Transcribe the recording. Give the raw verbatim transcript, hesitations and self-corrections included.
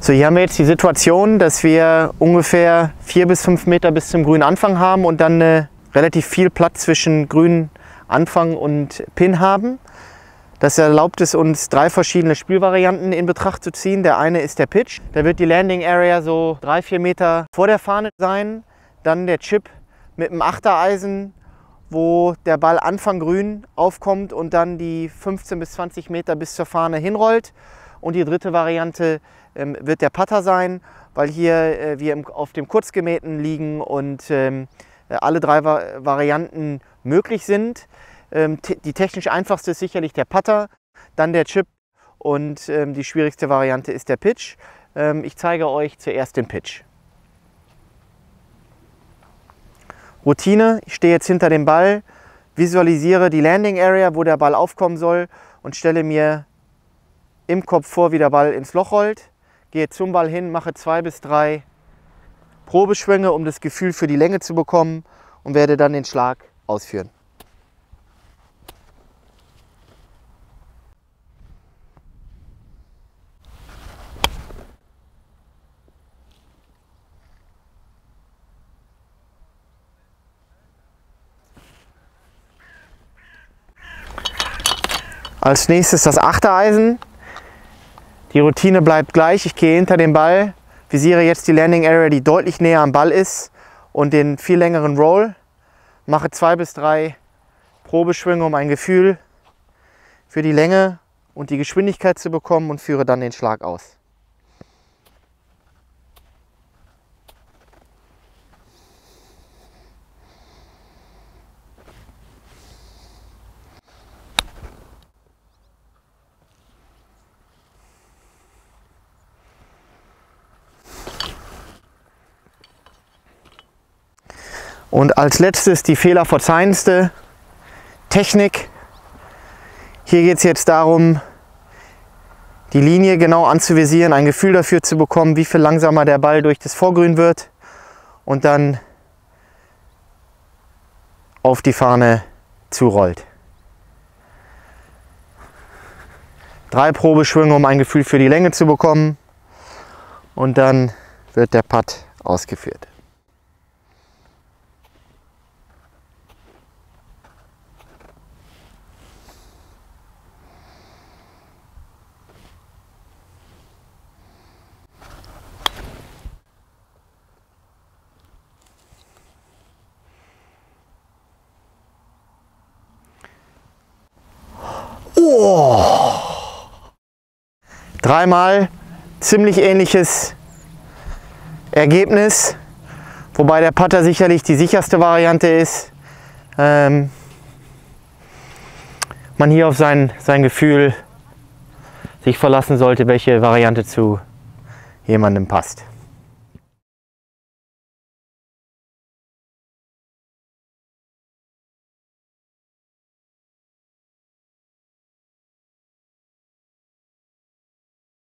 So, hier haben wir jetzt die Situation, dass wir ungefähr vier bis fünf Meter bis zum grünen Anfang haben und dann äh, relativ viel Platz zwischen grünen Anfang und Pin haben. Das erlaubt es uns, drei verschiedene Spielvarianten in Betracht zu ziehen. Der eine ist der Pitch. Da wird die Landing Area so drei, vier Meter vor der Fahne sein. Dann der Chip mit einem Achtereisen, wo der Ball Anfang grün aufkommt und dann die fünfzehn bis zwanzig Meter bis zur Fahne hinrollt. Und die dritte Variante ähm, wird der Putter sein, weil hier äh, wir im, auf dem Kurzgemähten liegen und ähm, alle drei Va Varianten möglich sind. Ähm, die technisch einfachste ist sicherlich der Putter, dann der Chip und ähm, die schwierigste Variante ist der Pitch. Ähm, ich zeige euch zuerst den Pitch. Routine: Ich stehe jetzt hinter dem Ball, visualisiere die Landing Area, wo der Ball aufkommen soll und stelle mir im Kopf vor, wie der Ball ins Loch rollt. Gehe zum Ball hin, mache zwei bis drei Probeschwünge, um das Gefühl für die Länge zu bekommen und werde dann den Schlag ausführen. Als nächstes das Achtereisen. Die Routine bleibt gleich. Ich gehe hinter den Ball, visiere jetzt die Landing Area, die deutlich näher am Ball ist, und den viel längeren Roll. Mache zwei bis drei Probeschwünge, um ein Gefühl für die Länge und die Geschwindigkeit zu bekommen, und führe dann den Schlag aus. Und als letztes die fehlerverzeihendste Technik. Hier geht es jetzt darum, die Linie genau anzuvisieren, ein Gefühl dafür zu bekommen, wie viel langsamer der Ball durch das Vorgrün wird, und dann auf die Fahne zurollt. Drei Probeschwünge, um ein Gefühl für die Länge zu bekommen, und dann wird der Putt ausgeführt. Oh. Dreimal ziemlich ähnliches Ergebnis, wobei der Putter sicherlich die sicherste Variante ist. Ähm, man hier auf sein, sein Gefühl sich verlassen sollte, welche Variante zu jemandem passt.